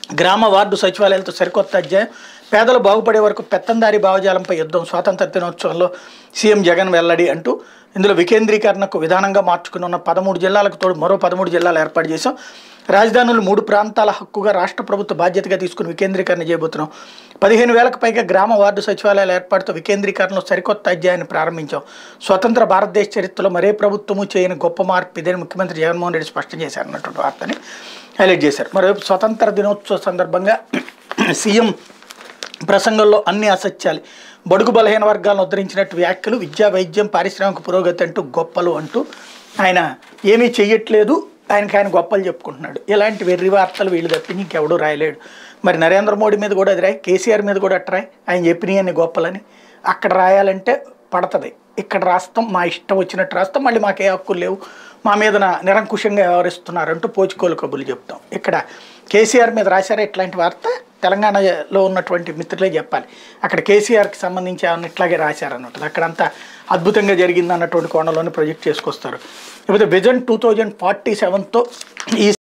గ్రామ వార్డు సచివాలయాలతో సరికొత్త అధ్యాయం. పేదలు బాగుపడే వరకు పెత్తందారీ భావజాలంపై యుద్ధం. స్వాతంత్ర దినోత్సవంలో సీఎం జగన్ వెల్లడి అంటూ ఇందులో వికేంద్రీకరణకు విధానంగా మార్చుకుని ఉన్న 13 జిల్లాలకు తోడు మరో 13 జిల్లాలు ఏర్పాటు చేశాం. రాజధానులు 3 ప్రాంతాల హక్కుగా రాష్ట్ర ప్రభుత్వ బాధ్యతగా తీసుకుని వికేంద్రీకరణ చేయబోతున్నాం. 15,000కు పైగా గ్రామ వార్డు సచివాలయాల ఏర్పాటుతో వికేంద్రీకరణలో సరికొత్త అధ్యాయాన్ని ప్రారంభించాం. స్వతంత్ర భారతదేశ చరిత్రలో మరే ప్రభుత్వము చేయని గొప్ప మార్పు ఇదని ముఖ్యమంత్రి జగన్మోహన్ రెడ్డి స్పష్టం చేశారన్నటువంటి వార్తని హైలైట్ చేశారు. మరోవైపు స్వతంత్ర దినోత్సవ సందర్భంగా సీఎం ప్రసంగంలో అన్ని అసత్యాలు, బడుగు బలహీన వర్గాలను ఉద్ధరించినట్టు వ్యాఖ్యలు, విద్యా వైద్యం పారిశ్రామిక పురోగతి అంటూ గొప్పలు అంటూ ఆయన ఏమీ చెయ్యట్లేదు, ఆయన గొప్పలు చెప్పుకుంటున్నాడు. ఇలాంటి వెర్రి వార్తలు వీళ్ళు తప్పించి ఇంకెవడూ రాయలేడు. మరి నరేంద్ర మోడీ మీద కూడా అది రాయి, కేసీఆర్ మీద కూడా అట్రాయి. ఆయన చెప్పినవన్నీ గొప్పలని అక్కడ రాయాలంటే పడుతుంది. ఇక్కడ రాస్తాం, మా ఇష్టం వచ్చినట్టు రాస్తాం, మళ్ళీ మాకే హక్కులు లేవు, మా మీద నిరంకుశంగా వ్యవహరిస్తున్నారంటూ పోచుకోలు కబుర్లు చెప్తాం. ఇక్కడ కేసీఆర్ మీద రాశారా ఇట్లాంటి వార్త? తెలంగాణలో ఉన్నటువంటి మిత్రులే చెప్పాలి. అక్కడ కేసీఆర్కి సంబంధించి ఏమన్నా ఇట్లాగే రాశారన్నట్టు అక్కడంతా అద్భుతంగా జరిగింది అన్నటువంటి కోణంలోనే ప్రొజెక్ట్ చేసుకొస్తారు. లేకపోతే విజన్ 2047తో ఈ